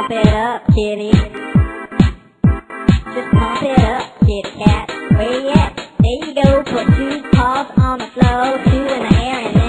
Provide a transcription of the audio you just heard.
pump it up, kitty. Just pump it up, kitty cat. Where you at? There you go. Put two paws on the floor, two in the air, and